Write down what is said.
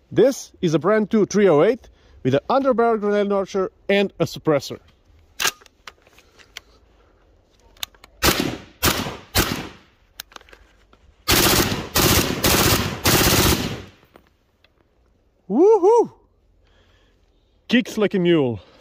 This is a BREN 2 308 with an underbarrel grenade launcher and a suppressor. Woohoo! Kicks like a mule.